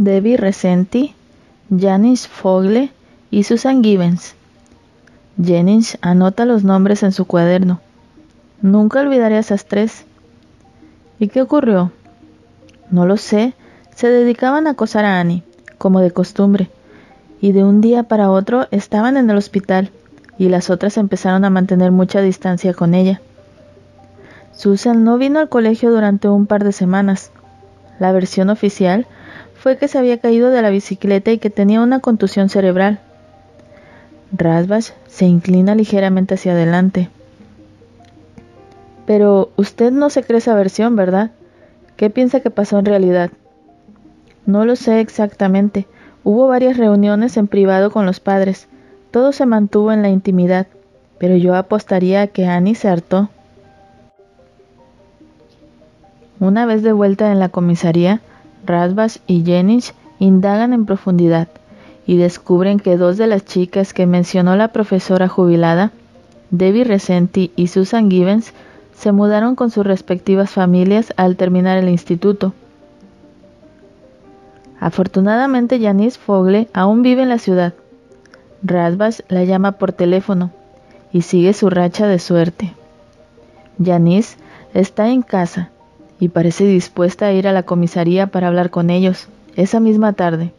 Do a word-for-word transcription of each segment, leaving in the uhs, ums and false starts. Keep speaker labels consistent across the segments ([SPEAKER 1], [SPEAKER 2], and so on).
[SPEAKER 1] Debbie Resenti, Janice Fogle y Susan Gibbons. Jennings anota los nombres en su cuaderno. Nunca olvidaré a esas tres. ¿Y qué ocurrió? No lo sé. Se dedicaban a acosar a Annie, como de costumbre, y de un día para otro estaban en el hospital, y las otras empezaron a mantener mucha distancia con ella. Susan no vino al colegio durante un par de semanas. La versión oficial fue que se había caído de la bicicleta y que tenía una contusión cerebral. Rasbach se inclina ligeramente hacia adelante. Pero usted no se cree esa versión, ¿verdad? ¿Qué piensa que pasó en realidad? No lo sé exactamente. Hubo varias reuniones en privado con los padres. Todo se mantuvo en la intimidad, pero yo apostaría a que Annie se hartó. Una vez de vuelta en la comisaría, Rasbach y Jennings indagan en profundidad y descubren que dos de las chicas que mencionó la profesora jubilada, Debbie Resenti y Susan Gibbons, se mudaron con sus respectivas familias al terminar el instituto. Afortunadamente, Janice Fogle aún vive en la ciudad. Rasbach la llama por teléfono y sigue su racha de suerte. Janice está en casa y parece dispuesta a ir a la comisaría para hablar con ellos esa misma tarde.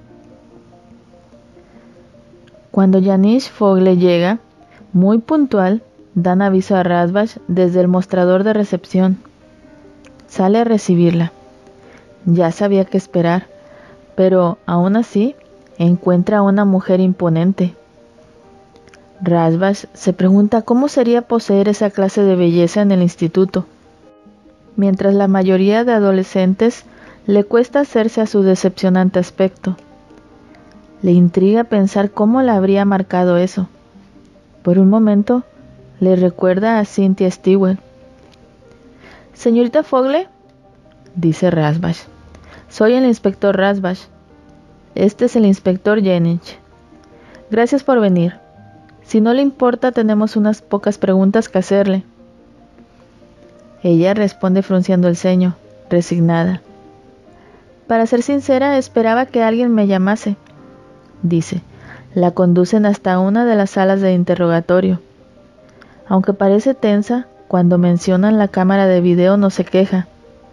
[SPEAKER 1] Cuando Janice Fogle llega, muy puntual, dan aviso a Rasbach desde el mostrador de recepción. Sale a recibirla. Ya sabía qué esperar, pero aún así encuentra a una mujer imponente. Rasbach se pregunta cómo sería poseer esa clase de belleza en el instituto, mientras la mayoría de adolescentes le cuesta hacerse a su decepcionante aspecto. Le intriga pensar cómo la habría marcado eso. Por un momento, le recuerda a Cynthia Stewart. «Señorita Fogle», dice Rasbach, «soy el inspector Rasbach. Este es el inspector Jennings. Gracias por venir. Si no le importa, tenemos unas pocas preguntas que hacerle». Ella responde frunciendo el ceño, resignada. «Para ser sincera, esperaba que alguien me llamase», dice. La conducen hasta una de las salas de interrogatorio. Aunque parece tensa, cuando mencionan la cámara de video no se queja.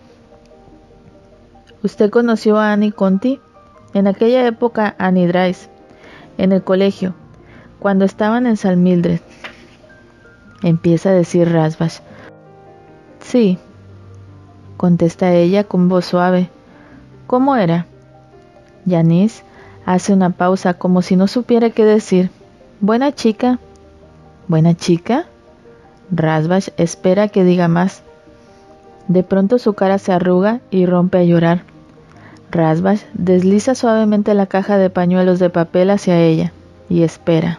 [SPEAKER 1] «¿Usted conoció a Annie Conti? En aquella época Annie Dries, en el colegio, cuando estaban en San Mildred», empieza a decir Rasbach. «Sí», contesta ella con voz suave. «¿Cómo era?» Janice hace una pausa como si no supiera qué decir. «Buena chica». «¿Buena chica?» Rasbach espera que diga más. De pronto su cara se arruga y rompe a llorar. Rasbach desliza suavemente la caja de pañuelos de papel hacia ella y espera.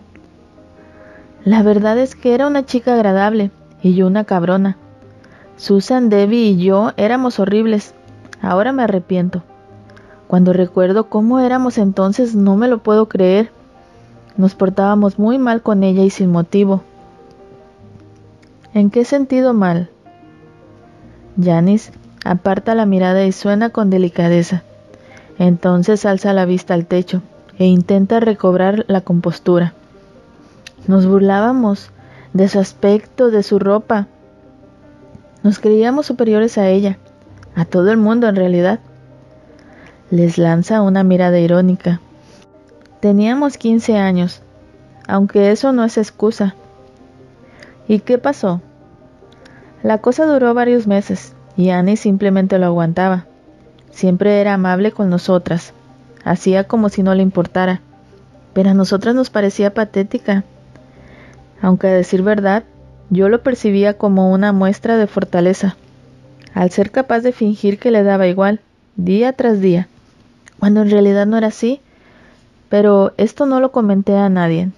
[SPEAKER 1] «La verdad es que era una chica agradable y yo una cabrona. Susan, Debbie y yo éramos horribles. Ahora me arrepiento. Cuando recuerdo cómo éramos entonces no me lo puedo creer. Nos portábamos muy mal con ella y sin motivo». «¿En qué sentido mal?» Janice aparta la mirada y suena con delicadeza. Entonces alza la vista al techo e intenta recobrar la compostura. «Nos burlábamos de su aspecto, de su ropa. Nos creíamos superiores a ella, a todo el mundo en realidad». Les lanza una mirada irónica. «Teníamos quince años, aunque eso no es excusa». «¿Y qué pasó?» «La cosa duró varios meses y Annie simplemente lo aguantaba. Siempre era amable con nosotras, hacía como si no le importara, pero a nosotras nos parecía patética. Aunque a decir verdad, yo lo percibía como una muestra de fortaleza, al ser capaz de fingir que le daba igual, día tras día, cuando en realidad no era así, pero esto no lo comenté a nadie».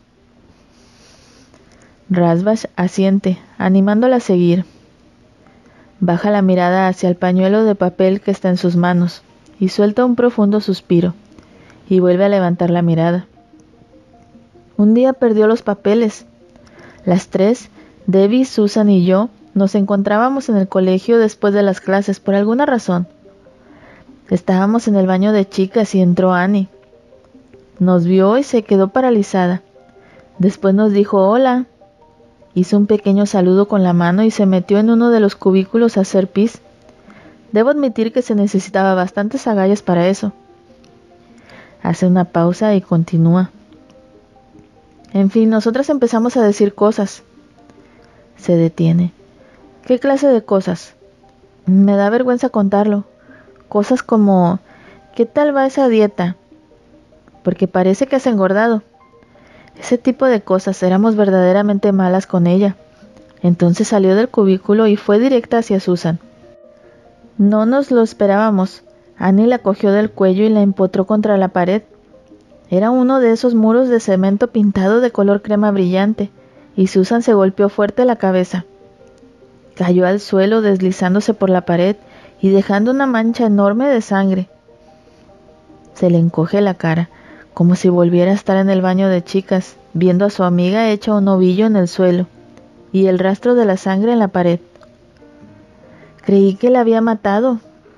[SPEAKER 1] Rasbach asiente, animándola a seguir. Baja la mirada hacia el pañuelo de papel que está en sus manos y suelta un profundo suspiro, y vuelve a levantar la mirada. «Un día perdió los papeles. Las tres, Debbie, Susan y yo, nos encontrábamos en el colegio después de las clases por alguna razón. Estábamos en el baño de chicas y entró Annie. Nos vio y se quedó paralizada. Después nos dijo hola. Hizo un pequeño saludo con la mano y se metió en uno de los cubículos a hacer pis. Debo admitir que se necesitaba bastantes agallas para eso. Hace una pausa y continúa. En fin, nosotras empezamos a decir cosas. Se detiene. ¿Qué clase de cosas? Me da vergüenza contarlo. Cosas como, ¿qué tal va esa dieta? Porque parece que has engordado. Ese tipo de cosas. Éramos verdaderamente malas con ella. Entonces salió del cubículo y fue directa hacia Susan. No nos lo esperábamos. Annie la cogió del cuello y la empotró contra la pared. Era uno de esos muros de cemento pintado de color crema brillante, y Susan se golpeó fuerte la cabeza. Cayó al suelo deslizándose por la pared y dejando una mancha enorme de sangre. Se le encoge la cara, como si volviera a estar en el baño de chicas, viendo a su amiga hecha un ovillo en el suelo, y el rastro de la sangre en la pared. Creí que la había matado.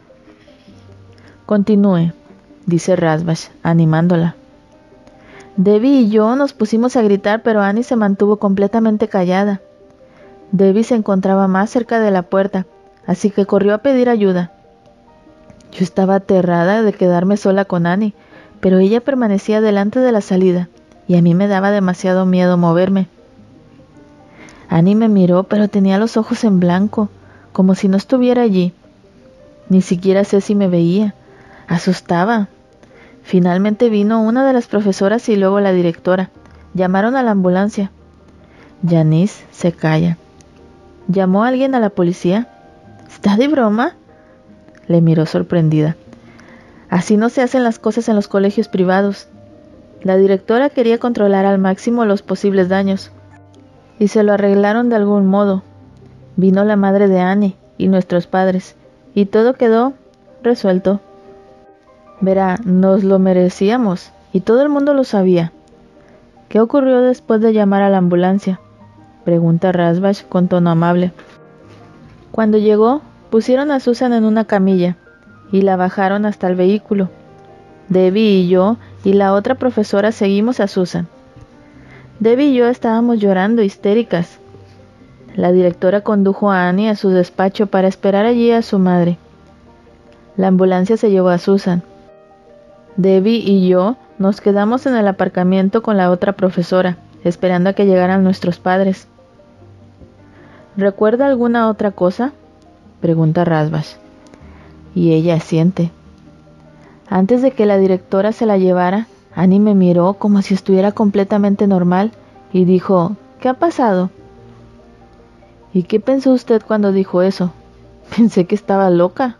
[SPEAKER 1] Continúe, dice Rasbach, animándola. Debbie y yo nos pusimos a gritar, pero Annie se mantuvo completamente callada. Debbie se encontraba más cerca de la puerta, así que corrió a pedir ayuda. Yo estaba aterrada de quedarme sola con Annie, pero ella permanecía delante de la salida, y a mí me daba demasiado miedo moverme. Annie me miró, pero tenía los ojos en blanco, como si no estuviera allí. Ni siquiera sé si me veía. Asustaba. Finalmente vino una de las profesoras y luego la directora. Llamaron a la ambulancia. Janice se calla. ¿Llamó a alguien a la policía? ¿Está de broma? Le miró sorprendida. Así no se hacen las cosas en los colegios privados. La directora quería controlar al máximo los posibles daños, y se lo arreglaron de algún modo. Vino la madre de Annie y nuestros padres, y todo quedó resuelto. Verá, nos lo merecíamos, y todo el mundo lo sabía. ¿Qué ocurrió después de llamar a la ambulancia?, pregunta Rasbach con tono amable. Cuando llegó, pusieron a Susan en una camilla, y la bajaron hasta el vehículo. Debbie y yo y la otra profesora seguimos a Susan. Debbie y yo estábamos llorando histéricas. La directora condujo a Annie a su despacho para esperar allí a su madre. La ambulancia se llevó a Susan. Debbie y yo nos quedamos en el aparcamiento con la otra profesora, esperando a que llegaran nuestros padres. ¿Recuerda alguna otra cosa?, pregunta Rasbach. Y ella asiente. Antes de que la directora se la llevara, Annie me miró como si estuviera completamente normal y dijo, ¿qué ha pasado? ¿Y qué pensó usted cuando dijo eso? Pensé que estaba loca.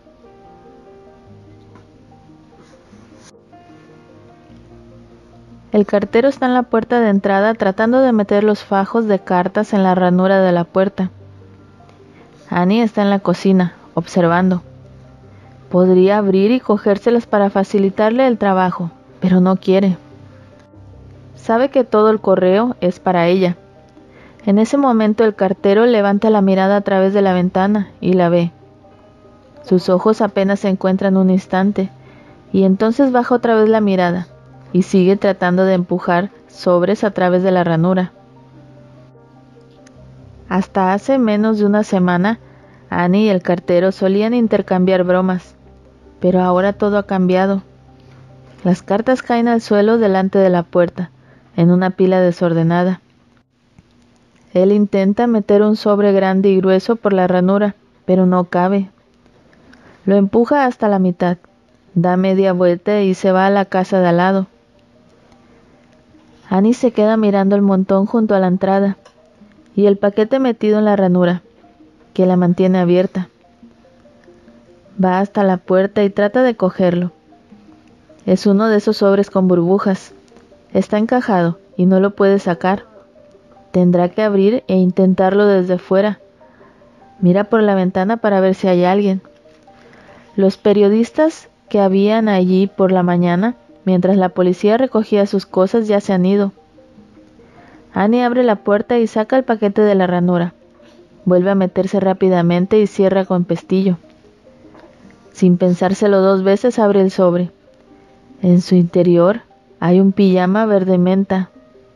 [SPEAKER 1] El cartero está en la puerta de entrada tratando de meter los fajos de cartas en la ranura de la puerta. Annie está en la cocina, observando. Podría abrir y cogérselas para facilitarle el trabajo, pero no quiere. Sabe que todo el correo es para ella. En ese momento el cartero levanta la mirada a través de la ventana y la ve. Sus ojos apenas se encuentran un instante, y entonces baja otra vez la mirada, y sigue tratando de empujar sobres a través de la ranura. Hasta hace menos de una semana, Annie y el cartero solían intercambiar bromas, pero ahora todo ha cambiado. Las cartas caen al suelo delante de la puerta, en una pila desordenada. Él intenta meter un sobre grande y grueso por la ranura, pero no cabe. Lo empuja hasta la mitad, da media vuelta y se va a la casa de al lado. Annie se queda mirando el montón junto a la entrada, y el paquete metido en la ranura, que la mantiene abierta. Va hasta la puerta y trata de cogerlo. Es uno de esos sobres con burbujas. Está encajado y no lo puede sacar. Tendrá que abrir e intentarlo desde fuera. Mira por la ventana para ver si hay alguien. Los periodistas que habían allí por la mañana, mientras la policía recogía sus cosas, ya se han ido. Annie abre la puerta y saca el paquete de la ranura. Vuelve a meterse rápidamente y cierra con pestillo. Sin pensárselo dos veces, abre el sobre. En su interior hay un pijama verde menta.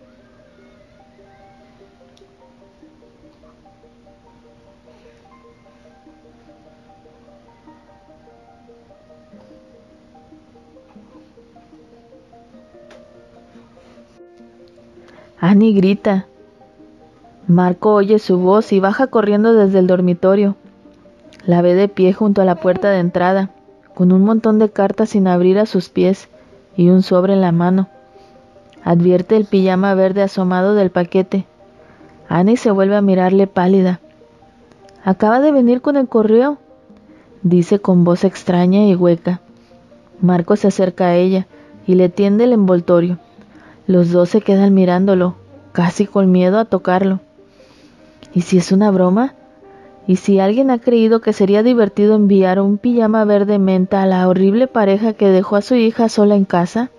[SPEAKER 1] Annie grita. Marco oye su voz y baja corriendo desde el dormitorio. La ve de pie junto a la puerta de entrada, con un montón de cartas sin abrir a sus pies y un sobre en la mano. Advierte el pijama verde asomado del paquete. Annie se vuelve a mirarle pálida. «Acaba de venir con el correo», dice con voz extraña y hueca. Marco se acerca a ella y le tiende el envoltorio. Los dos se quedan mirándolo, casi con miedo a tocarlo. ¿Y si es una broma? ¿Y si alguien ha creído que sería divertido enviar un pijama verde menta a la horrible pareja que dejó a su hija sola en casa?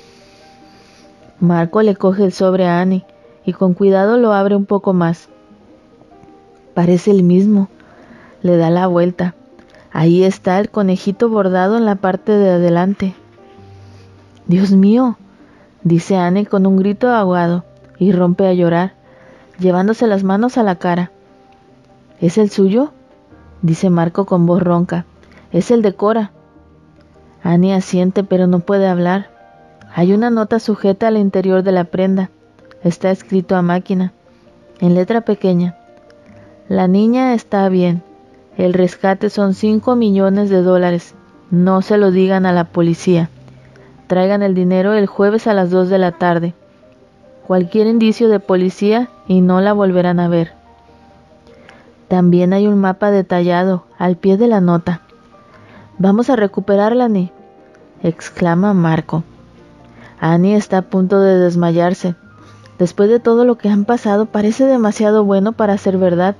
[SPEAKER 1] Marco le coge el sobre a Annie y con cuidado lo abre un poco más. Parece el mismo. Le da la vuelta. Ahí está el conejito bordado en la parte de adelante. «Dios mío», dice Annie con un grito ahogado y rompe a llorar, llevándose las manos a la cara. «¿Es el suyo?», dice Marco con voz ronca. «Es el de Cora». Annie asiente pero no puede hablar. Hay una nota sujeta al interior de la prenda. Está escrito a máquina, en letra pequeña. «La niña está bien. El rescate son cinco millones de dólares. No se lo digan a la policía. Traigan el dinero el jueves a las dos de la tarde. Cualquier indicio de policía y no la volverán a ver». También hay un mapa detallado al pie de la nota. «Vamos a recuperarla, Annie», exclama Marco. Annie está a punto de desmayarse. Después de todo lo que han pasado, parece demasiado bueno para ser verdad.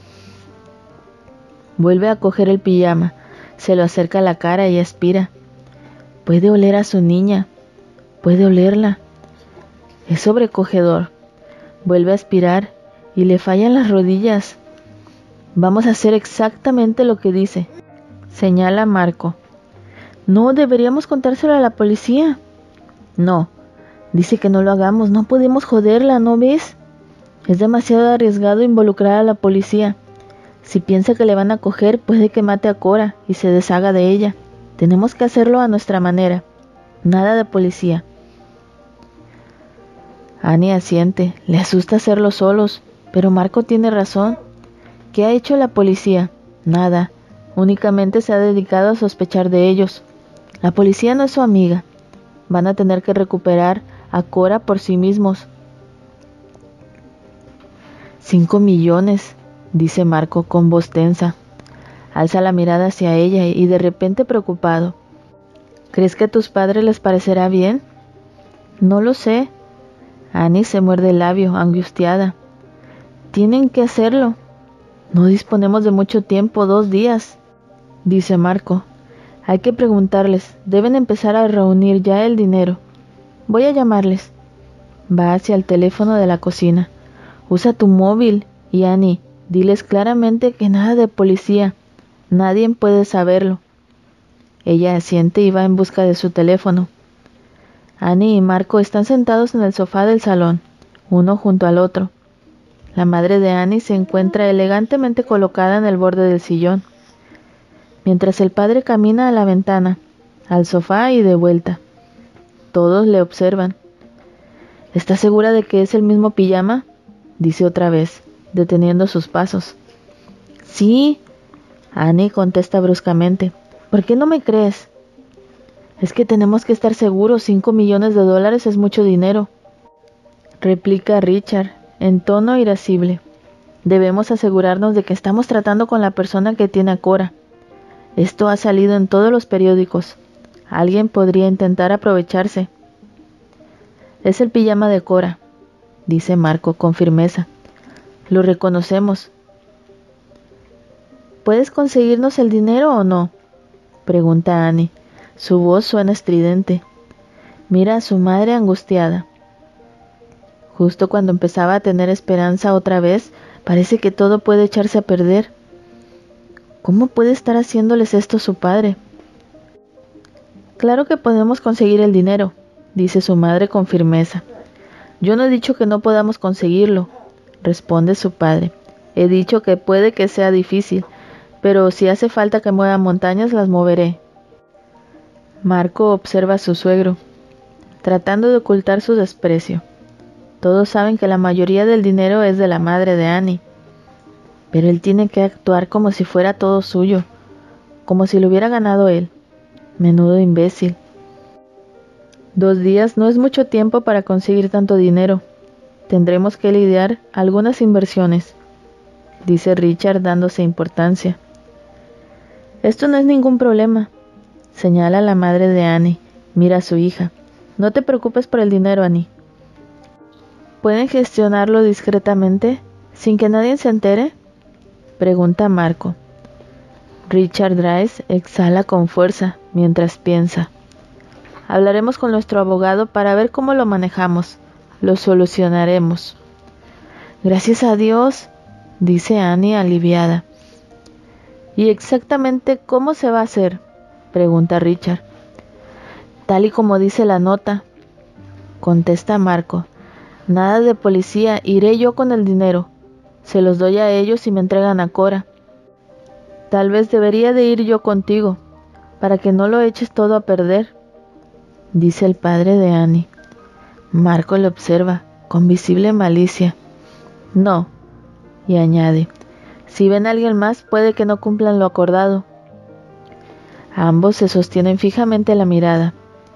[SPEAKER 1] Vuelve a coger el pijama, se lo acerca a la cara y aspira. Puede oler a su niña, puede olerla. Es sobrecogedor. Vuelve a aspirar y le fallan las rodillas. «Vamos a hacer exactamente lo que dice», señala Marco. «No, deberíamos contárselo a la policía». «No, dice que no lo hagamos, no podemos joderla, ¿no ves? Es demasiado arriesgado involucrar a la policía. Si piensa que le van a coger, puede que mate a Cora y se deshaga de ella. Tenemos que hacerlo a nuestra manera. Nada de policía». Annie asiente. Le asusta hacerlo solos, pero Marco tiene razón. ¿Qué ha hecho la policía? Nada. Únicamente se ha dedicado a sospechar de ellos. La policía no es su amiga. Van a tener que recuperar a Cora por sí mismos. Cinco millones, dice Marco con voz tensa. Alza la mirada hacia ella y de repente preocupado. ¿Crees que a tus padres les parecerá bien? No lo sé. Annie se muerde el labio, angustiada. Tienen que hacerlo. No disponemos de mucho tiempo, dos días, dice Marco. Hay que preguntarles, deben empezar a reunir ya el dinero. Voy a llamarles. Va hacia el teléfono de la cocina. Usa tu móvil y Annie, diles claramente que nada de policía. Nadie puede saberlo. Ella asiente y va en busca de su teléfono. Annie y Marco están sentados en el sofá del salón, uno junto al otro. La madre de Annie se encuentra elegantemente colocada en el borde del sillón, mientras el padre camina a la ventana, al sofá y de vuelta. Todos le observan. ¿Estás segura de que es el mismo pijama?, dice otra vez, deteniendo sus pasos. Sí, Annie contesta bruscamente. ¿Por qué no me crees? Es que tenemos que estar seguros, cinco millones de dólares es mucho dinero, replica Richard, en tono irascible. Debemos asegurarnos de que estamos tratando con la persona que tiene a Cora. Esto ha salido en todos los periódicos. Alguien podría intentar aprovecharse. Es el pijama de Cora, dice Marco con firmeza. Lo reconocemos. ¿Puedes conseguirnos el dinero o no?, pregunta Annie. Su voz suena estridente. Mira a su madre angustiada. Justo cuando empezaba a tener esperanza otra vez, parece que todo puede echarse a perder. ¿Cómo puede estar haciéndoles esto su padre? Claro que podemos conseguir el dinero, dice su madre con firmeza. Yo no he dicho que no podamos conseguirlo, responde su padre. He dicho que puede que sea difícil, pero si hace falta que mueva montañas, las moveré. Marco observa a su suegro, tratando de ocultar su desprecio. Todos saben que la mayoría del dinero es de la madre de Annie, pero él tiene que actuar como si fuera todo suyo, como si lo hubiera ganado él. Menudo imbécil. Dos días no es mucho tiempo para conseguir tanto dinero. Tendremos que lidiar algunas inversiones, dice Richard dándose importancia. Esto no es ningún problema, señala la madre de Annie. Mira a su hija. No te preocupes por el dinero, Annie. ¿Pueden gestionarlo discretamente, sin que nadie se entere?, pregunta Marco. Richard Dries exhala con fuerza mientras piensa. Hablaremos con nuestro abogado para ver cómo lo manejamos. Lo solucionaremos. Gracias a Dios, dice Annie aliviada. ¿Y exactamente cómo se va a hacer?, pregunta Richard. Tal y como dice la nota, contesta Marco. Nada de policía, iré yo con el dinero. Se los doy a ellos y me entregan a Cora. Tal vez debería de ir yo contigo, para que no lo eches todo a perder, dice el padre de Annie. Marco le observa, con visible malicia. No, y añade, si ven a alguien más, puede que no cumplan lo acordado. Ambos se sostienen fijamente la mirada.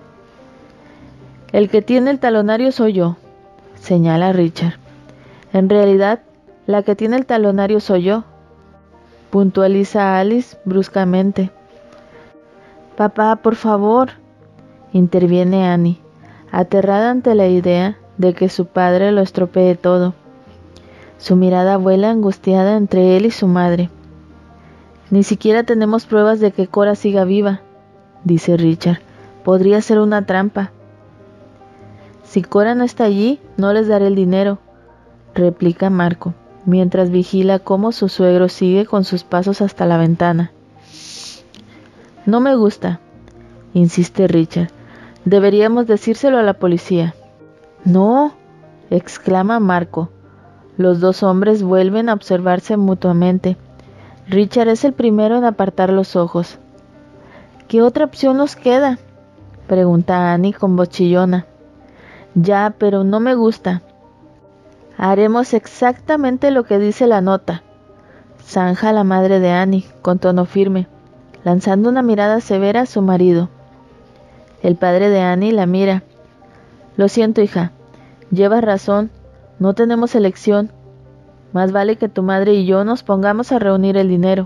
[SPEAKER 1] El que tiene el talonario soy yo, señala Richard. En realidad, la que tiene el talonario soy yo, puntualiza Alice bruscamente. Papá, por favor, interviene Annie, aterrada ante la idea de que su padre lo estropee todo. Su mirada vuela angustiada entre él y su madre. Ni siquiera tenemos pruebas de que Cora siga viva, dice Richard. Podría ser una trampa. Si Cora no está allí, no les daré el dinero, replica Marco, mientras vigila cómo su suegro sigue con sus pasos hasta la ventana. No me gusta, insiste Richard. Deberíamos decírselo a la policía. No, exclama Marco. Los dos hombres vuelven a observarse mutuamente. Richard es el primero en apartar los ojos. ¿Qué otra opción nos queda?, pregunta Annie con voz chillona. Ya, pero no me gusta. Haremos exactamente lo que dice la nota, zanja la madre de Annie con tono firme, lanzando una mirada severa a su marido. El padre de Annie la mira. Lo siento, hija, llevas razón, no tenemos elección. Más vale que tu madre y yo nos pongamos a reunir el dinero.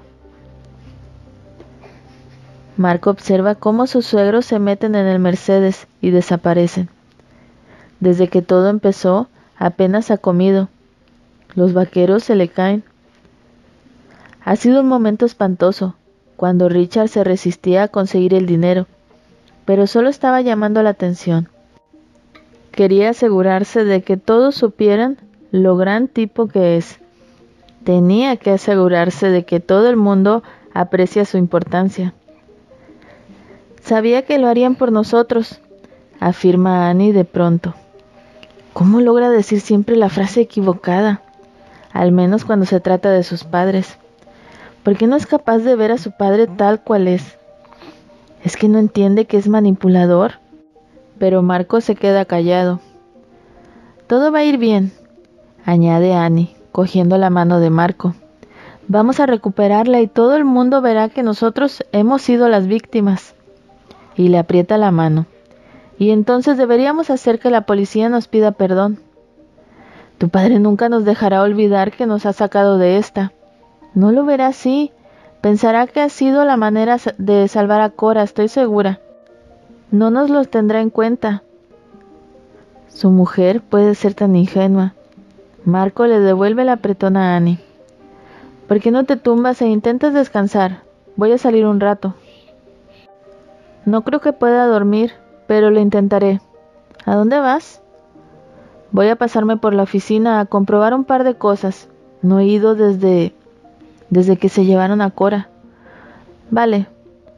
[SPEAKER 1] Marco observa cómo sus suegros se meten en el Mercedes y desaparecen. Desde que todo empezó, apenas ha comido. Los vaqueros se le caen. Ha sido un momento espantoso, cuando Richard se resistía a conseguir el dinero, pero solo estaba llamando la atención. Quería asegurarse de que todos supieran lo gran tipo que es. Tenía que asegurarse de que todo el mundo aprecia su importancia. Sabía que lo harían por nosotros, afirma Annie de pronto. ¿Cómo logra decir siempre la frase equivocada? Al menos cuando se trata de sus padres. ¿Por qué no es capaz de ver a su padre tal cual es? ¿Es que no entiende que es manipulador? Pero Marco se queda callado. Todo va a ir bien, añade Annie, cogiendo la mano de Marco. Vamos a recuperarla y todo el mundo verá que nosotros hemos sido las víctimas. Y le aprieta la mano. Y entonces deberíamos hacer que la policía nos pida perdón. Tu padre nunca nos dejará olvidar que nos ha sacado de esta. No lo verá así. Pensará que ha sido la manera de salvar a Cora, estoy segura. No nos lo tendrá en cuenta. Su mujer puede ser tan ingenua. Marco le devuelve la apretona a Annie. ¿Por qué no te tumbas e intentas descansar? Voy a salir un rato. No creo que pueda dormir, pero lo intentaré. ¿A dónde vas? Voy a pasarme por la oficina a comprobar un par de cosas. No he ido desde... desde que se llevaron a Cora. Vale.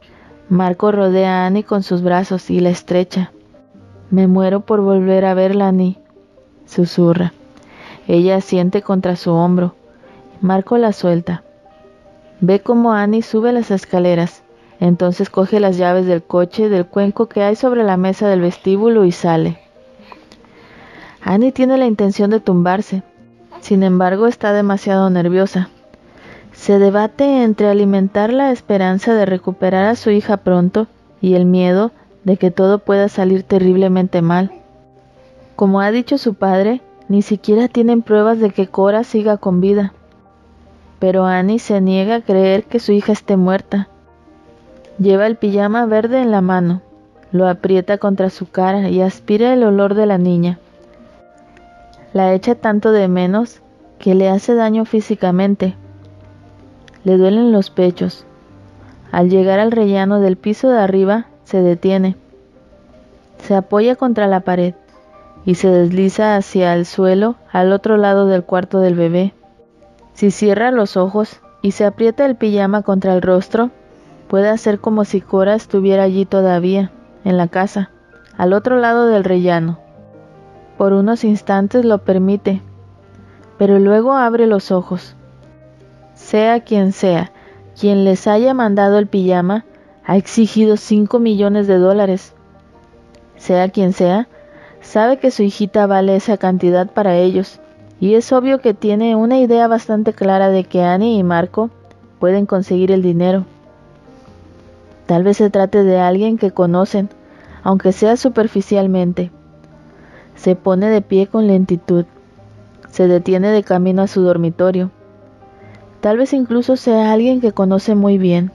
[SPEAKER 1] Marco rodea a Annie con sus brazos y la estrecha. «Me muero por volver a verla, Annie», susurra. Ella asiente contra su hombro. Marco la suelta. Ve cómo Annie sube las escaleras. Entonces coge las llaves del coche del cuenco que hay sobre la mesa del vestíbulo y sale. Annie tiene la intención de tumbarse. Sin embargo, está demasiado nerviosa. Se debate entre alimentar la esperanza de recuperar a su hija pronto y el miedo de que todo pueda salir terriblemente mal. Como ha dicho su padre, ni siquiera tienen pruebas de que Cora siga con vida. Pero Annie se niega a creer que su hija esté muerta. Lleva el pijama verde en la mano, lo aprieta contra su cara y aspira el olor de la niña. La echa tanto de menos que le hace daño físicamente. Le duelen los pechos. Al llegar al rellano del piso de arriba, se detiene. Se apoya contra la pared y se desliza hacia el suelo al otro lado del cuarto del bebé. Si cierra los ojos y se aprieta el pijama contra el rostro, puede hacer como si Cora estuviera allí todavía, en la casa, al otro lado del rellano. Por unos instantes lo permite, pero luego abre los ojos. Sea quien sea, quien les haya mandado el pijama, ha exigido cinco millones de dólares. Sea quien sea, sabe que su hijita vale esa cantidad para ellos, y es obvio que tiene una idea bastante clara de que Annie y Marco pueden conseguir el dinero. Tal vez se trate de alguien que conocen, aunque sea superficialmente. Se pone de pie con lentitud. Se detiene de camino a su dormitorio. Tal vez incluso sea alguien que conoce muy bien.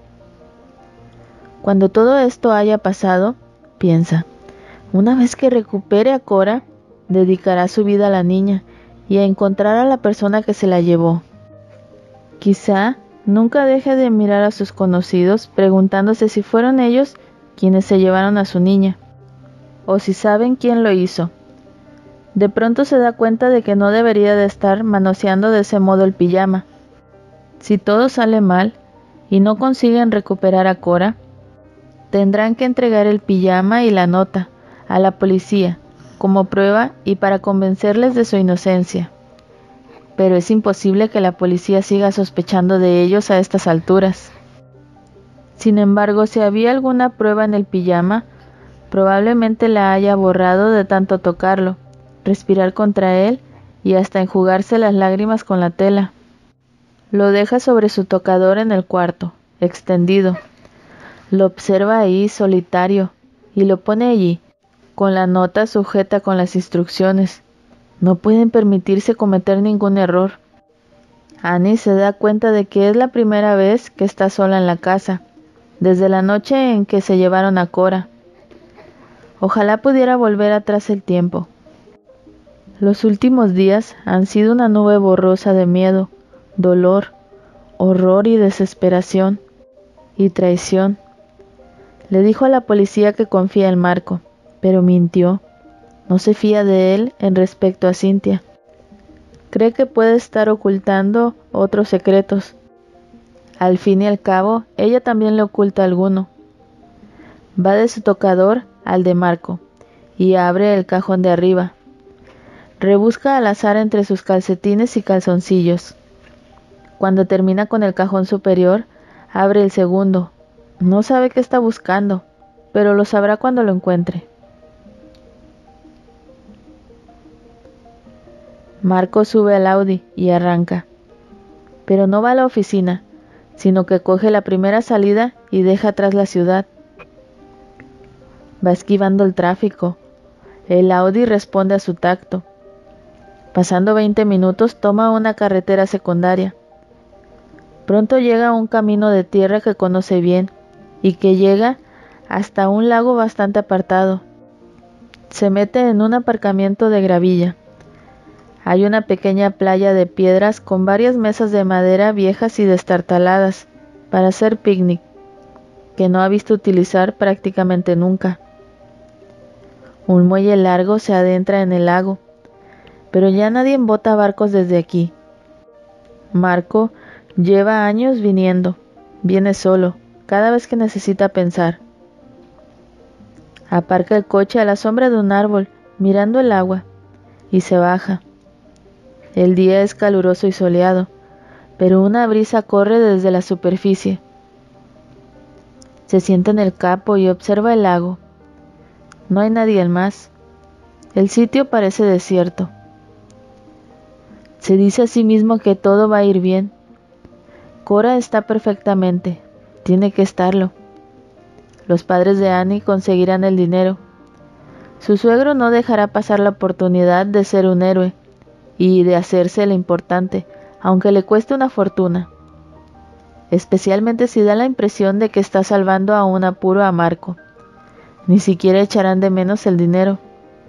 [SPEAKER 1] Cuando todo esto haya pasado, piensa, una vez que recupere a Cora, dedicará su vida a la niña y a encontrar a la persona que se la llevó. Quizá nunca deje de mirar a sus conocidos preguntándose si fueron ellos quienes se llevaron a su niña, o si saben quién lo hizo. De pronto se da cuenta de que no debería de estar manoseando de ese modo el pijama. Si todo sale mal y no consiguen recuperar a Cora, tendrán que entregar el pijama y la nota a la policía como prueba y para convencerles de su inocencia. Pero es imposible que la policía siga sospechando de ellos a estas alturas. Sin embargo, si había alguna prueba en el pijama, probablemente la haya borrado de tanto tocarlo, respirar contra él y hasta enjugarse las lágrimas con la tela. Lo deja sobre su tocador en el cuarto, extendido. Lo observa ahí solitario y lo pone allí, con la nota sujeta con las instrucciones. No pueden permitirse cometer ningún error. Annie se da cuenta de que es la primera vez que está sola en la casa, desde la noche en que se llevaron a Cora. Ojalá pudiera volver atrás el tiempo. Los últimos días han sido una nube borrosa de miedo, dolor, horror y desesperación, y traición. Le dijo a la policía que confía en Marco, pero mintió. No se fía de él en respecto a Cynthia. Cree que puede estar ocultando otros secretos. Al fin y al cabo, ella también le oculta alguno. Va de su tocador al de Marco y abre el cajón de arriba. Rebusca al azar entre sus calcetines y calzoncillos. Cuando termina con el cajón superior, abre el segundo. No sabe qué está buscando, pero lo sabrá cuando lo encuentre. Marco sube al Audi y arranca. Pero no va a la oficina, sino que coge la primera salida y deja atrás la ciudad. Va esquivando el tráfico. El Audi responde a su tacto. Pasando veinte minutos, toma una carretera secundaria. Pronto llega a un camino de tierra que conoce bien y que llega hasta un lago bastante apartado. Se mete en un aparcamiento de gravilla. Hay una pequeña playa de piedras con varias mesas de madera viejas y destartaladas para hacer picnic, que no ha visto utilizar prácticamente nunca. Un muelle largo se adentra en el lago, pero ya nadie embota barcos desde aquí. Marco lleva años viniendo, viene solo, cada vez que necesita pensar. Aparca el coche a la sombra de un árbol, mirando el agua, y se baja. El día es caluroso y soleado, pero una brisa corre desde la superficie. Se sienta en el capo y observa el lago. No hay nadie más. El sitio parece desierto. Se dice a sí mismo que todo va a ir bien. Cora está perfectamente. Tiene que estarlo. Los padres de Annie conseguirán el dinero. Su suegro no dejará pasar la oportunidad de ser un héroe y de hacerse el importante, aunque le cueste una fortuna. Especialmente si da la impresión de que está salvando a un apuro a Marco. Ni siquiera echarán de menos el dinero.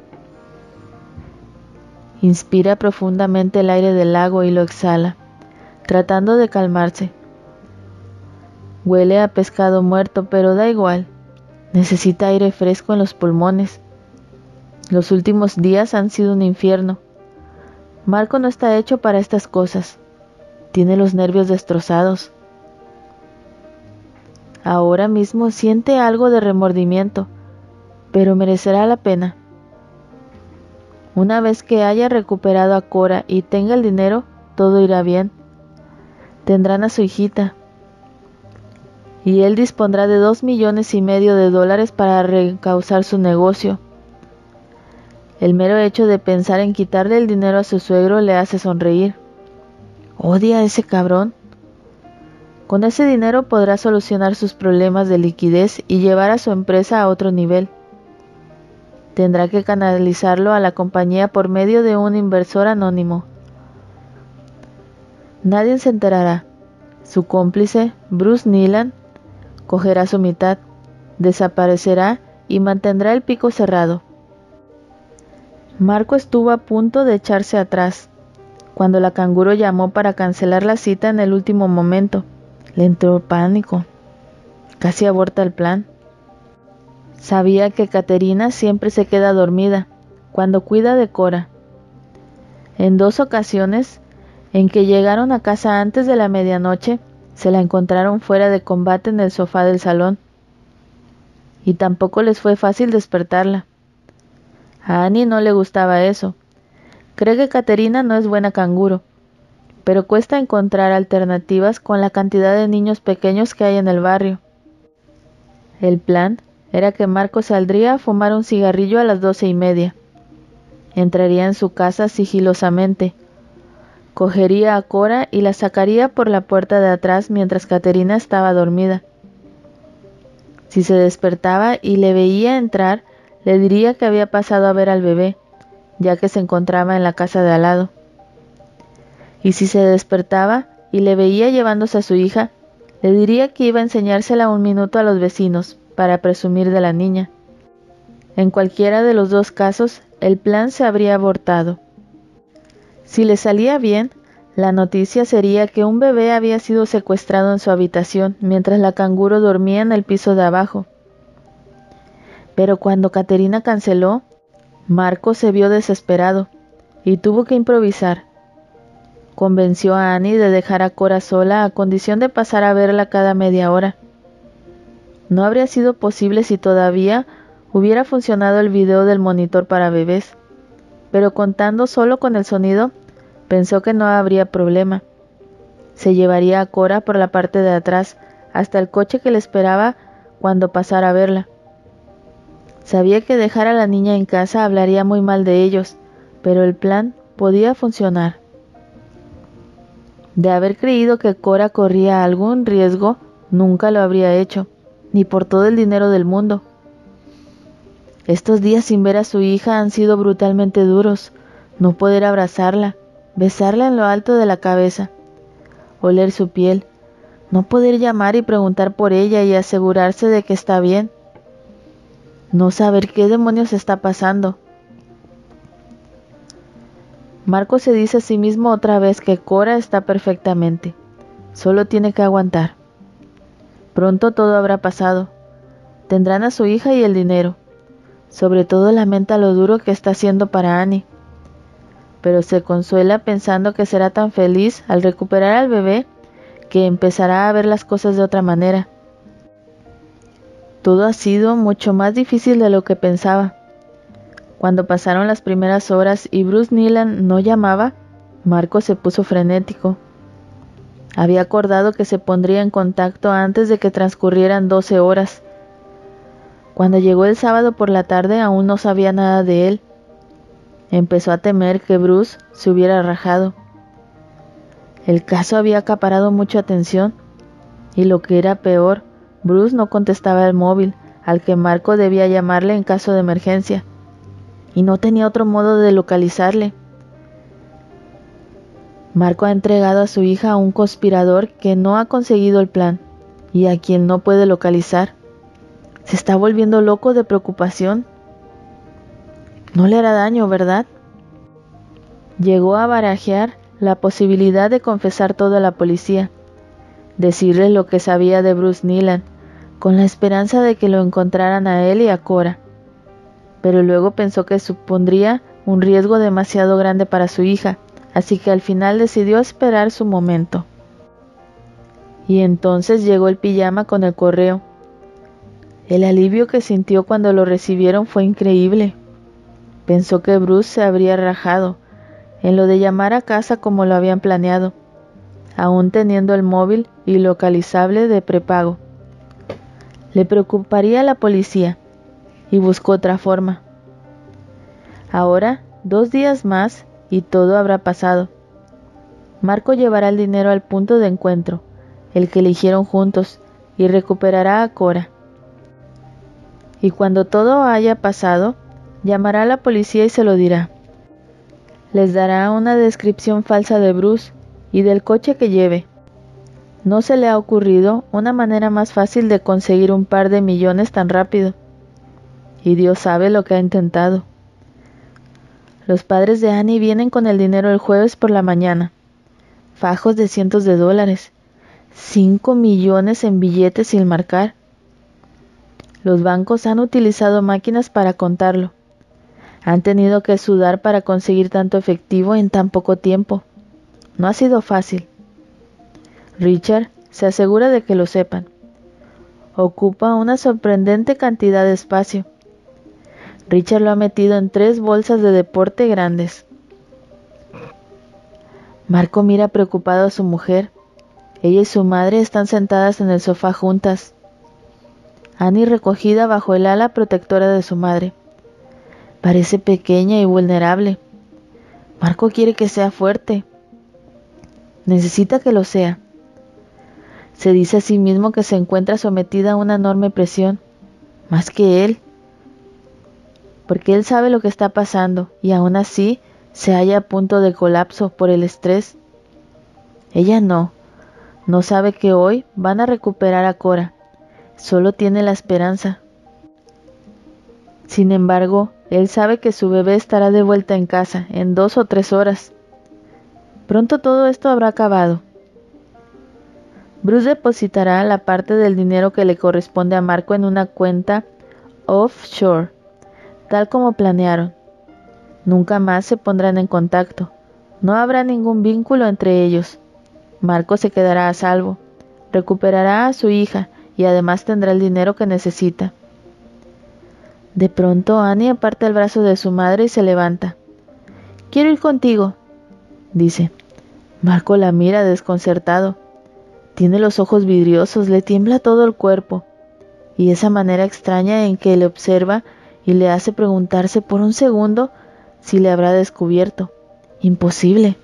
[SPEAKER 1] Inspira profundamente el aire del lago y lo exhala, tratando de calmarse. Huele a pescado muerto, pero da igual. Necesita aire fresco en los pulmones. Los últimos días han sido un infierno. Marco no está hecho para estas cosas. Tiene los nervios destrozados. Ahora mismo siente algo de remordimiento, pero merecerá la pena. Una vez que haya recuperado a Cora y tenga el dinero, todo irá bien. Tendrán a su hijita. Y él dispondrá de dos millones y medio de dólares para reencauzar su negocio. El mero hecho de pensar en quitarle el dinero a su suegro le hace sonreír. Odia a ese cabrón. Con ese dinero podrá solucionar sus problemas de liquidez y llevar a su empresa a otro nivel. Tendrá que canalizarlo a la compañía por medio de un inversor anónimo. Nadie se enterará. Su cómplice, Bruce Nealon, cogerá su mitad, desaparecerá y mantendrá el pico cerrado. Marco estuvo a punto de echarse atrás, cuando la canguro llamó para cancelar la cita en el último momento. Le entró pánico. Casi aborta el plan. Sabía que Caterina siempre se queda dormida cuando cuida de Cora. En dos ocasiones, en que llegaron a casa antes de la medianoche, se la encontraron fuera de combate en el sofá del salón. Y tampoco les fue fácil despertarla. A Annie no le gustaba eso. Cree que Caterina no es buena canguro, pero cuesta encontrar alternativas con la cantidad de niños pequeños que hay en el barrio. El plan era que Marco saldría a fumar un cigarrillo a las doce y media. Entraría en su casa sigilosamente. Cogería a Cora y la sacaría por la puerta de atrás mientras Caterina estaba dormida. Si se despertaba y le veía entrar, le diría que había pasado a ver al bebé, ya que se encontraba en la casa de al lado. Y si se despertaba y le veía llevándose a su hija, le diría que iba a enseñársela un minuto a los vecinos, para presumir de la niña. En cualquiera de los dos casos, el plan se habría abortado. Si le salía bien, la noticia sería que un bebé había sido secuestrado en su habitación mientras la canguro dormía en el piso de abajo. Pero cuando Caterina canceló, Marco se vio desesperado y tuvo que improvisar. Convenció a Annie de dejar a Cora sola a condición de pasar a verla cada media hora. No habría sido posible si todavía hubiera funcionado el video del monitor para bebés, pero contando solo con el sonido, pensó que no habría problema. Se llevaría a Cora por la parte de atrás hasta el coche que le esperaba cuando pasara a verla. Sabía que dejar a la niña en casa hablaría muy mal de ellos, pero el plan podía funcionar. De haber creído que Cora corría algún riesgo, nunca lo habría hecho, ni por todo el dinero del mundo. Estos días sin ver a su hija han sido brutalmente duros. No poder abrazarla, besarla en lo alto de la cabeza, oler su piel, no poder llamar y preguntar por ella y asegurarse de que está bien. No saber qué demonios está pasando. Marco se dice a sí mismo otra vez que Cora está perfectamente. Solo tiene que aguantar. Pronto todo habrá pasado. Tendrán a su hija y el dinero. Sobre todo lamenta lo duro que está siendo para Annie. Pero se consuela pensando que será tan feliz al recuperar al bebé que empezará a ver las cosas de otra manera. Todo ha sido mucho más difícil de lo que pensaba. Cuando pasaron las primeras horas y Bruce Nealon no llamaba, Marco se puso frenético. Había acordado que se pondría en contacto antes de que transcurrieran doce horas. Cuando llegó el sábado por la tarde aún no sabía nada de él. Empezó a temer que Bruce se hubiera rajado. El caso había acaparado mucha atención, y lo que era peor, Bruce no contestaba el móvil, al que Marco debía llamarle en caso de emergencia, y no tenía otro modo de localizarle. Marco ha entregado a su hija a un conspirador que no ha conseguido el plan, y a quien no puede localizar. Se está volviendo loco de preocupación. No le hará daño, ¿verdad? Llegó a barajear la posibilidad de confesar todo a la policía, decirles lo que sabía de Bruce Nealon, con la esperanza de que lo encontraran a él y a Cora. Pero luego pensó que supondría un riesgo demasiado grande para su hija, así que al final decidió esperar su momento. Y entonces llegó el pijama con el correo. El alivio que sintió cuando lo recibieron fue increíble. Pensó que Bruce se habría rajado en lo de llamar a casa como lo habían planeado, aún teniendo el móvil ilocalizable de prepago. Le preocuparía a la policía, y buscó otra forma. Ahora, dos días más, y todo habrá pasado. Marco llevará el dinero al punto de encuentro, el que eligieron juntos, y recuperará a Cora. Y cuando todo haya pasado, llamará a la policía y se lo dirá. Les dará una descripción falsa de Bruce y del coche que lleve. No se le ha ocurrido una manera más fácil de conseguir un par de millones tan rápido. Y Dios sabe lo que ha intentado. Los padres de Annie vienen con el dinero el jueves por la mañana. Fajos de cientos de dólares. Cinco millones en billetes sin marcar. Los bancos han utilizado máquinas para contarlo. Han tenido que sudar para conseguir tanto efectivo en tan poco tiempo. No ha sido fácil. Richard se asegura de que lo sepan. Ocupa una sorprendente cantidad de espacio. Richard lo ha metido en tres bolsas de deporte grandes. Marco mira preocupado a su mujer. Ella y su madre están sentadas en el sofá juntas. Annie recogida bajo el ala protectora de su madre. Parece pequeña y vulnerable. Marco quiere que sea fuerte. Necesita que lo sea. Se dice a sí mismo que se encuentra sometida a una enorme presión, más que él. Porque él sabe lo que está pasando y aún así se halla a punto de colapso por el estrés. Ella no. No sabe que hoy van a recuperar a Cora. Solo tiene la esperanza. Sin embargo, él sabe que su bebé estará de vuelta en casa en dos o tres horas. Pronto todo esto habrá acabado. Bruce depositará la parte del dinero que le corresponde a Marco en una cuenta offshore, tal como planearon. Nunca más se pondrán en contacto. No habrá ningún vínculo entre ellos. Marco se quedará a salvo. Recuperará a su hija y además tendrá el dinero que necesita. De pronto Annie aparta el brazo de su madre y se levanta. «Quiero ir contigo», dice. Marco la mira desconcertado. Tiene los ojos vidriosos, le tiembla todo el cuerpo, y esa manera extraña en que le observa y le hace preguntarse por un segundo si le habrá descubierto. Imposible.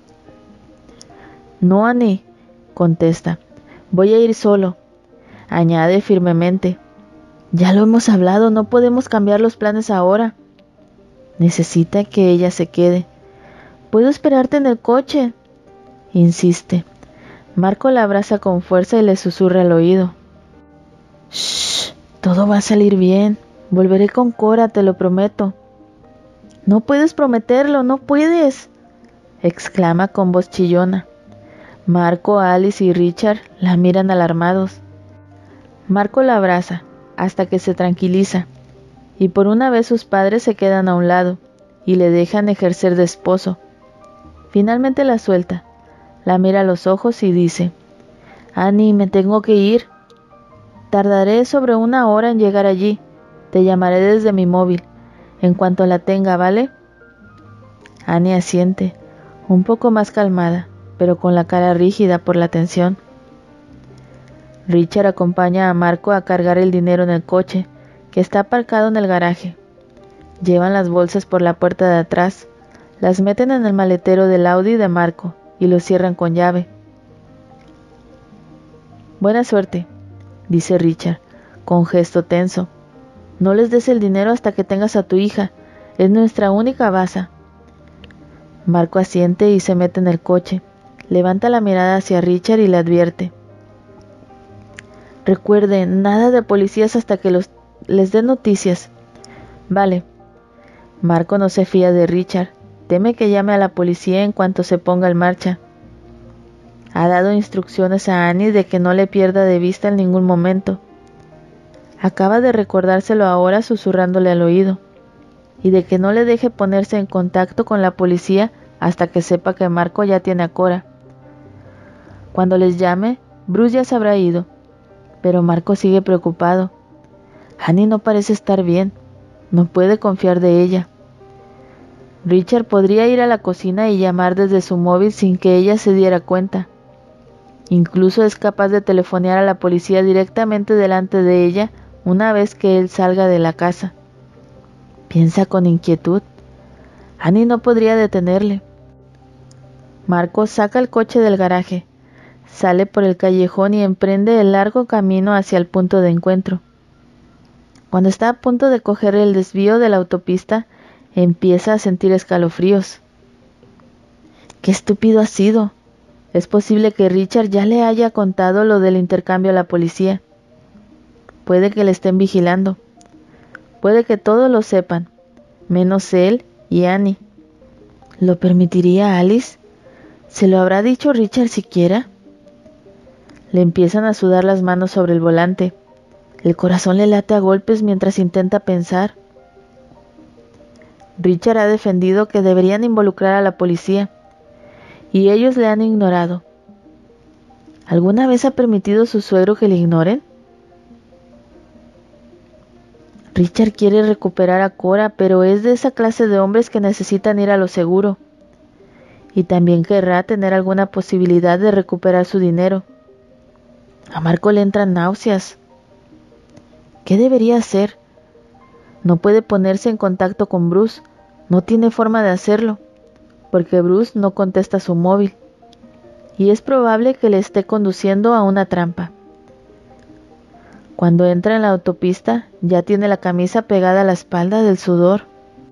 [SPEAKER 1] «No, Annie», contesta. «Voy a ir solo», añade firmemente. «Ya lo hemos hablado, no podemos cambiar los planes ahora». Necesita que ella se quede. «Puedo esperarte en el coche», insiste. Marco la abraza con fuerza y le susurra al oído. «Shh, todo va a salir bien. Volveré con Cora, te lo prometo». «No puedes prometerlo, no puedes», exclama con voz chillona. Marco, Alice y Richard la miran alarmados. Marco la abraza hasta que se tranquiliza, y por una vez sus padres se quedan a un lado y le dejan ejercer de esposo. Finalmente la suelta, la mira a los ojos y dice: «Annie, me tengo que ir». Tardaré sobre una hora en llegar allí. Te llamaré desde mi móvil, en cuanto la tenga, ¿vale? Annie asiente, un poco más calmada, pero con la cara rígida por la tensión. Richard acompaña a Marco a cargar el dinero en el coche, que está aparcado en el garaje. Llevan las bolsas por la puerta de atrás, las meten en el maletero del Audi de Marco y lo cierran con llave. Buena suerte, dice Richard, con gesto tenso. No les des el dinero hasta que tengas a tu hija, es nuestra única baza. Marco asiente y se mete en el coche, levanta la mirada hacia Richard y le advierte. Recuerde, nada de policías hasta que los, les dé noticias. Vale. Marco no se fía de Richard, teme que llame a la policía en cuanto se ponga en marcha. Ha dado instrucciones a Annie de que no le pierda de vista en ningún momento. Acaba de recordárselo ahora susurrándole al oído, y de que no le deje ponerse en contacto con la policía hasta que sepa que Marco ya tiene a Cora. Cuando les llame, Bruce ya se habrá ido, pero Marco sigue preocupado. Annie no parece estar bien, no puede confiar de ella. Richard podría ir a la cocina y llamar desde su móvil sin que ella se diera cuenta. Incluso es capaz de telefonear a la policía directamente delante de ella una vez que él salga de la casa. Piensa con inquietud. Annie no podría detenerle. Marco saca el coche del garaje, sale por el callejón y emprende el largo camino hacia el punto de encuentro. Cuando está a punto de coger el desvío de la autopista, empieza a sentir escalofríos. ¡Qué estúpido ha sido! Es posible que Richard ya le haya contado lo del intercambio a la policía. Puede que le estén vigilando. Puede que todos lo sepan, menos él y Annie. ¿Lo permitiría Alice? ¿Se lo habrá dicho Richard siquiera? Le empiezan a sudar las manos sobre el volante. El corazón le late a golpes mientras intenta pensar. Richard ha defendido que deberían involucrar a la policía, y ellos le han ignorado. ¿Alguna vez ha permitido su suegro que le ignoren? Richard quiere recuperar a Cora, pero es de esa clase de hombres que necesitan ir a lo seguro. Y también querrá tener alguna posibilidad de recuperar su dinero. A Marco le entran náuseas. ¿Qué debería hacer? No puede ponerse en contacto con Bruce, no tiene forma de hacerlo, porque Bruce no contesta su móvil, y es probable que le esté conduciendo a una trampa. Cuando entra en la autopista, ya tiene la camisa pegada a la espalda del sudor.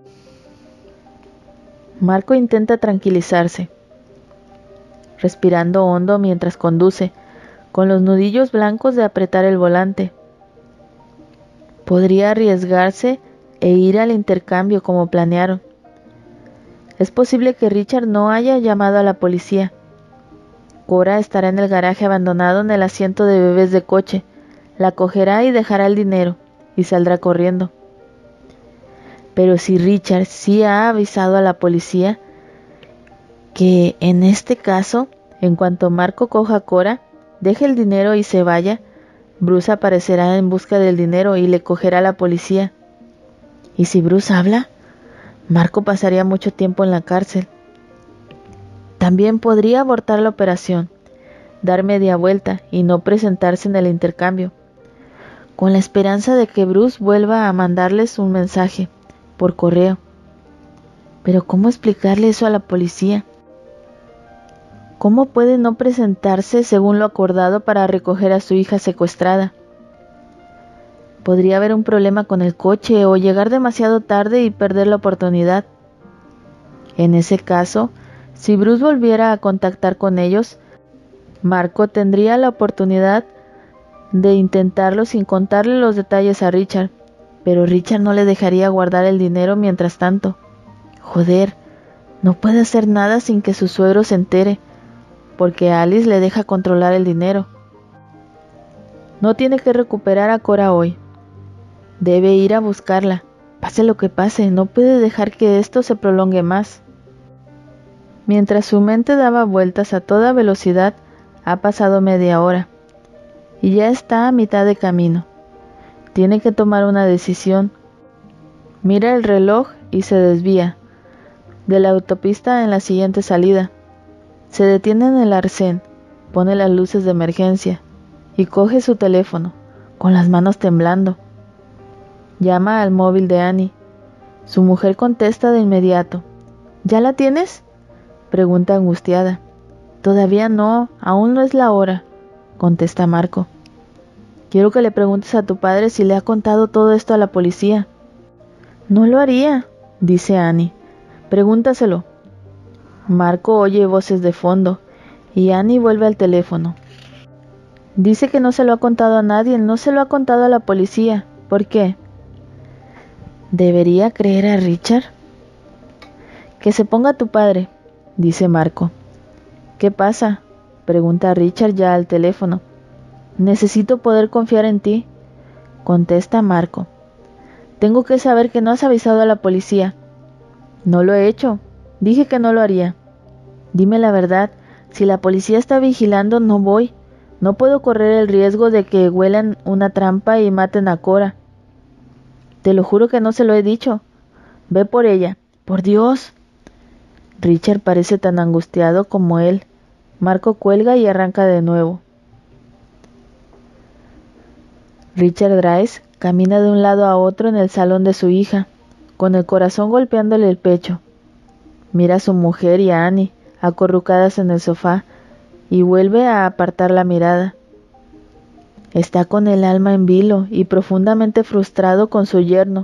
[SPEAKER 1] Marco intenta tranquilizarse, respirando hondo mientras conduce, con los nudillos blancos de apretar el volante. Podría arriesgarse e ir al intercambio como planearon. Es posible que Richard no haya llamado a la policía. Cora estará en el garaje abandonado en el asiento de bebés de coche, la cogerá y dejará el dinero, y saldrá corriendo. Pero si Richard sí ha avisado a la policía, que en este caso, en cuanto Marco coja a Cora, deje el dinero y se vaya, Bruce aparecerá en busca del dinero y le cogerá a la policía. ¿Y si Bruce habla? Marco pasaría mucho tiempo en la cárcel. También podría abortar la operación, dar media vuelta y no presentarse en el intercambio, con la esperanza de que Bruce vuelva a mandarles un mensaje por correo. Pero ¿cómo explicarle eso a la policía? ¿Cómo puede no presentarse según lo acordado para recoger a su hija secuestrada? Podría haber un problema con el coche o llegar demasiado tarde y perder la oportunidad. En ese caso, si Bruce volviera a contactar con ellos, Marco tendría la oportunidad de intentarlo sin contarle los detalles a Richard, pero Richard no le dejaría guardar el dinero mientras tanto. Joder, no puede hacer nada sin que su suegro se entere, porque Alice le deja controlar el dinero. No tiene que recuperar a Cora hoy. Debe ir a buscarla. Pase lo que pase, no puede dejar que esto se prolongue más. Mientras su mente daba vueltas a toda velocidad, ha pasado media hora. y ya está a mitad de camino. Tiene que tomar una decisión. Mira el reloj y se desvía de la autopista en la siguiente salida. Se detiene en el arcén, pone las luces de emergencia y coge su teléfono, con las manos temblando. Llama al móvil de Annie. Su mujer contesta de inmediato. ¿Ya la tienes?, pregunta angustiada. Todavía no, aún no es la hora, contesta Marco. Quiero que le preguntes a tu padre si le ha contado todo esto a la policía. No lo haría, dice Annie. Pregúntaselo. Marco oye voces de fondo y Annie vuelve al teléfono. Dice que no se lo ha contado a nadie, no se lo ha contado a la policía. ¿Por qué? ¿Debería creer a Richard? Que se ponga tu padre, dice Marco. ¿Qué pasa?, pregunta Richard ya al teléfono. Necesito poder confiar en ti, contesta Marco. Tengo que saber que no has avisado a la policía. No lo he hecho, dije que no lo haría. Dime la verdad, si la policía está vigilando no voy. No puedo correr el riesgo de que huelan una trampa y maten a Cora. Te lo juro que no se lo he dicho. Ve por ella, por Dios. Richard parece tan angustiado como él. Marco cuelga y arranca de nuevo. Richard Dries camina de un lado a otro en el salón de su hija, con el corazón golpeándole el pecho. Mira a su mujer y a Annie, acurrucadas en el sofá, y vuelve a apartar la mirada. Está con el alma en vilo y profundamente frustrado con su yerno.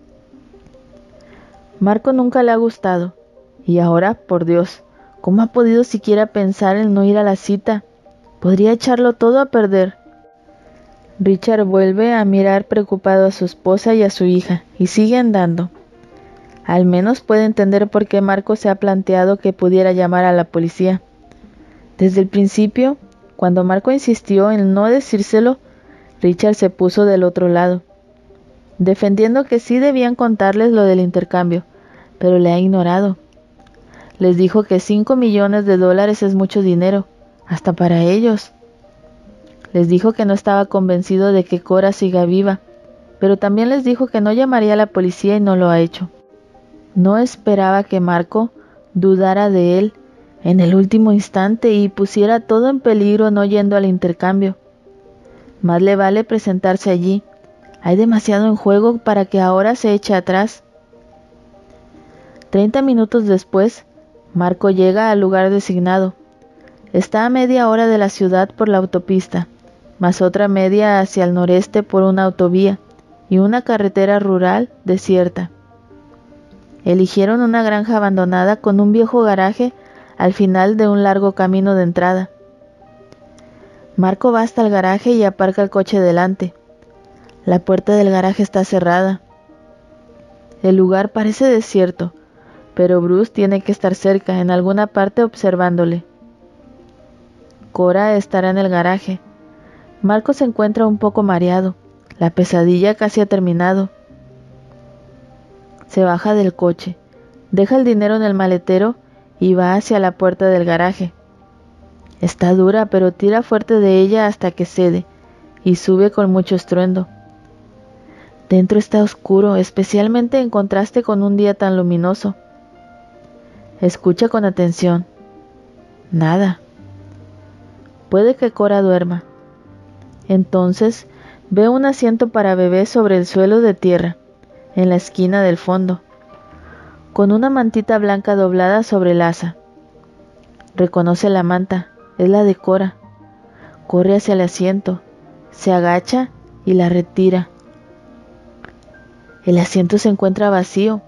[SPEAKER 1] Marco nunca le ha gustado, y ahora, por Dios, ¿cómo ha podido siquiera pensar en no ir a la cita? Podría echarlo todo a perder. Richard vuelve a mirar preocupado a su esposa y a su hija, y sigue andando. Al menos puede entender por qué Marco se ha planteado que pudiera llamar a la policía. Desde el principio, cuando Marco insistió en no decírselo, Richard se puso del otro lado, defendiendo que sí debían contarles lo del intercambio, pero le ha ignorado. Les dijo que cinco millones de dólares es mucho dinero, hasta para ellos. Les dijo que no estaba convencido de que Cora siga viva, pero también les dijo que no llamaría a la policía y no lo ha hecho. No esperaba que Marco dudara de él en el último instante y pusiera todo en peligro no yendo al intercambio. Más le vale presentarse allí. Hay demasiado en juego para que ahora se eche atrás. Treinta minutos después, Marco llega al lugar designado. Está a media hora de la ciudad por la autopista, más otra media hacia el noreste por una autovía y una carretera rural desierta. Eligieron una granja abandonada con un viejo garaje al final de un largo camino de entrada. Marco va hasta el garaje y aparca el coche delante. La puerta del garaje está cerrada. El lugar parece desierto, pero Bruce tiene que estar cerca, en alguna parte observándole. Cora estará en el garaje. Marco se encuentra un poco mareado. La pesadilla casi ha terminado. Se baja del coche, deja el dinero en el maletero y va hacia la puerta del garaje. Está dura, pero tira fuerte de ella hasta que cede y sube con mucho estruendo. Dentro está oscuro, especialmente en contraste con un día tan luminoso. Escucha con atención. Nada. Puede que Cora duerma. Entonces ve un asiento para bebé sobre el suelo de tierra, en la esquina del fondo, con una mantita blanca doblada sobre el asa. Reconoce la manta, es la de Cora. Corre hacia el asiento, se agacha y la retira. El asiento se encuentra vacío.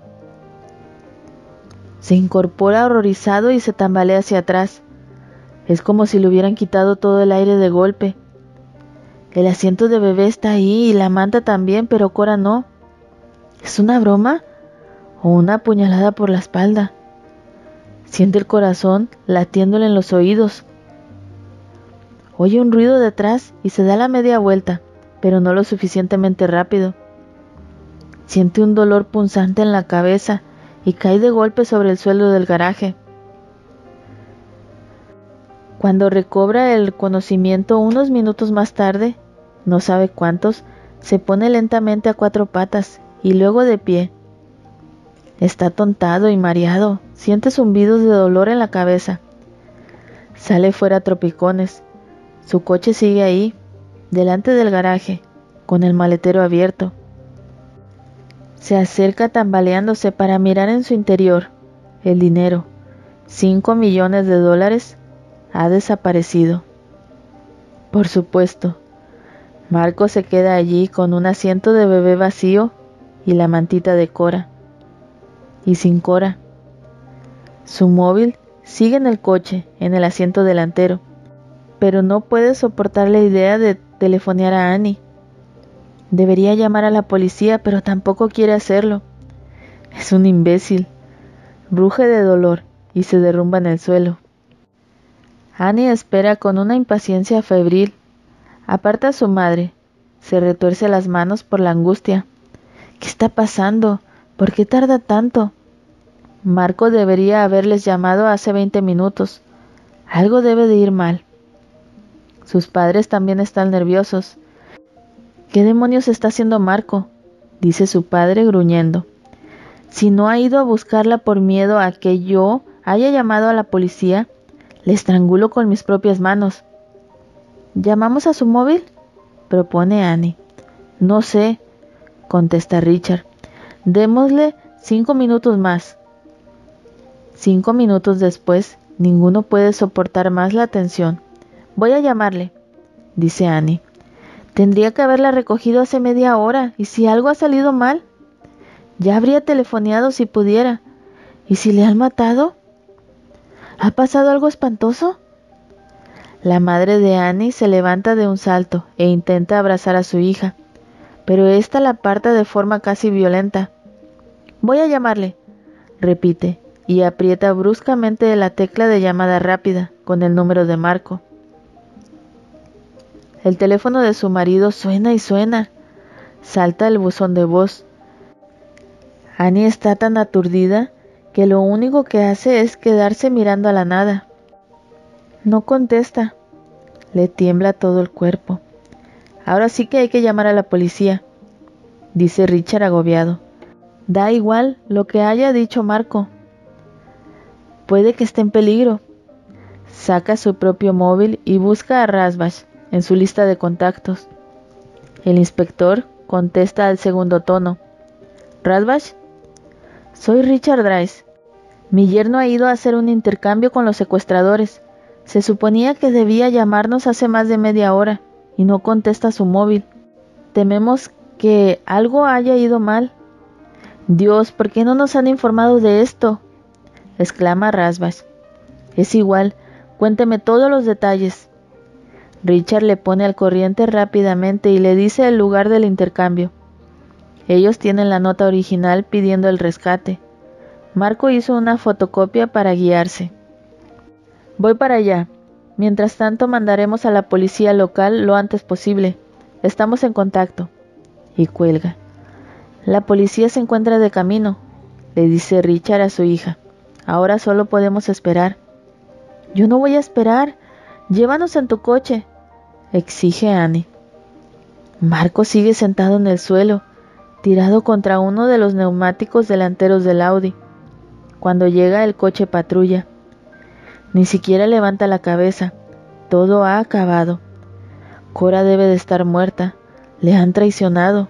[SPEAKER 1] Se incorpora horrorizado y se tambalea hacia atrás. Es como si le hubieran quitado todo el aire de golpe. El asiento de bebé está ahí y la manta también, pero Cora no. ¿Es una broma o una puñalada por la espalda? Siente el corazón latiéndole en los oídos. Oye un ruido detrás y se da la media vuelta, pero no lo suficientemente rápido. Siente un dolor punzante en la cabeza y cae de golpe sobre el suelo del garaje. Cuando recobra el conocimiento unos minutos más tarde, no sabe cuántos, se pone lentamente a cuatro patas y luego de pie. Está atontado y mareado, siente zumbidos de dolor en la cabeza. Sale fuera a tropicones. Su coche sigue ahí, delante del garaje, con el maletero abierto. Se acerca tambaleándose para mirar en su interior. El dinero, cinco millones de dólares, ha desaparecido. Por supuesto, Marco se queda allí con un asiento de bebé vacío y la mantita de Cora. Y sin Cora. Su móvil sigue en el coche, en el asiento delantero, pero no puede soportar la idea de telefonear a Annie. Debería llamar a la policía, pero tampoco quiere hacerlo. Es un imbécil. Ruge de dolor y se derrumba en el suelo. Annie espera con una impaciencia febril. Aparta a su madre. Se retuerce las manos por la angustia. ¿Qué está pasando? ¿Por qué tarda tanto? Marco debería haberles llamado hace veinte minutos. Algo debe de ir mal. Sus padres también están nerviosos. ¿Qué demonios está haciendo Marco?, dice su padre gruñendo. Si no ha ido a buscarla por miedo a que yo haya llamado a la policía, le estrangulo con mis propias manos. ¿Llamamos a su móvil?, propone Annie. No sé, contesta Richard. Démosle cinco minutos más. Cinco minutos después, ninguno puede soportar más la tensión. Voy a llamarle, dice Annie. Tendría que haberla recogido hace media hora, y si algo ha salido mal, ya habría telefoneado si pudiera. ¿Y si le han matado? ¿Ha pasado algo espantoso? La madre de Annie se levanta de un salto e intenta abrazar a su hija, pero ésta la aparta de forma casi violenta. Voy a llamarle, repite, y aprieta bruscamente la tecla de llamada rápida con el número de Marco. El teléfono de su marido suena y suena. Salta el buzón de voz. Annie está tan aturdida que lo único que hace es quedarse mirando a la nada. No contesta. Le tiembla todo el cuerpo. Ahora sí que hay que llamar a la policía, dice Richard agobiado. Da igual lo que haya dicho Marco. Puede que esté en peligro. Saca su propio móvil y busca a Rasbach en su lista de contactos. El inspector contesta al segundo tono. ¿Rasbach? Soy Richard Dries. Mi yerno ha ido a hacer un intercambio con los secuestradores. Se suponía que debía llamarnos hace más de media hora y no contesta su móvil. Tememos que algo haya ido mal. Dios, ¿por qué no nos han informado de esto?, exclama Rasbach. Es igual, cuénteme todos los detalles. Richard le pone al corriente rápidamente y le dice el lugar del intercambio. Ellos tienen la nota original pidiendo el rescate. Marco hizo una fotocopia para guiarse. Voy para allá. Mientras tanto mandaremos a la policía local lo antes posible. Estamos en contacto. Y cuelga. La policía se encuentra de camino, le dice Richard a su hija. Ahora solo podemos esperar. Yo no voy a esperar. Llévanos en tu coche, exige Annie. Marco sigue sentado en el suelo, tirado contra uno de los neumáticos delanteros del Audi. Cuando llega el coche patrulla, ni siquiera levanta la cabeza. Todo ha acabado. Cora debe de estar muerta. Le han traicionado.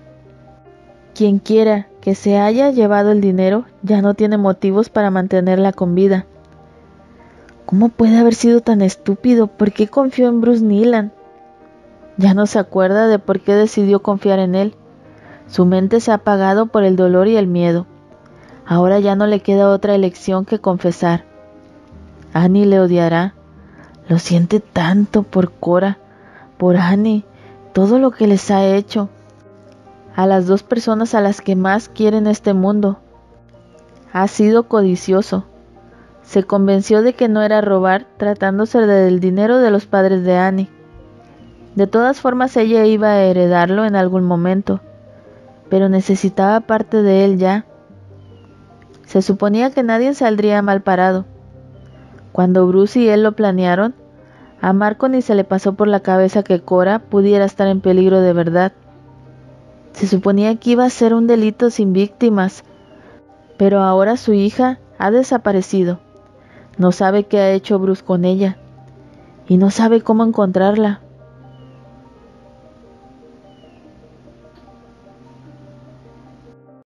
[SPEAKER 1] Quien quiera que se haya llevado el dinero ya no tiene motivos para mantenerla con vida. ¿Cómo puede haber sido tan estúpido? ¿Por qué confió en Bruce Nealon? Ya no se acuerda de por qué decidió confiar en él. Su mente se ha apagado por el dolor y el miedo. Ahora ya no le queda otra elección que confesar. Annie le odiará. Lo siente tanto por Cora, por Annie, todo lo que les ha hecho. A las dos personas a las que más quiere en este mundo. Ha sido codicioso. Se convenció de que no era robar, tratándose del dinero de los padres de Annie. De todas formas ella iba a heredarlo en algún momento, pero necesitaba parte de él ya. Se suponía que nadie saldría mal parado. Cuando Bruce y él lo planearon, A Marco ni se le pasó por la cabeza que Cora pudiera estar en peligro de verdad. Se suponía que iba a ser un delito sin víctimas, pero ahora su hija ha desaparecido. No sabe qué ha hecho Bruce con ella y no sabe cómo encontrarla.